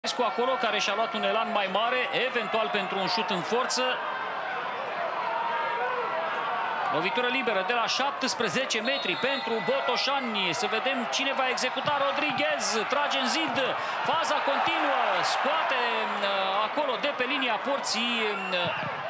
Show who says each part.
Speaker 1: Cu acolo, care și-a luat un elan mai mare, eventual pentru un șut în forță. Lovitură liberă de la 17 metri pentru Botoșani. Să vedem cine va executa. Rodriguez trage în zid. Faza continuă. Scoate acolo de pe linia porții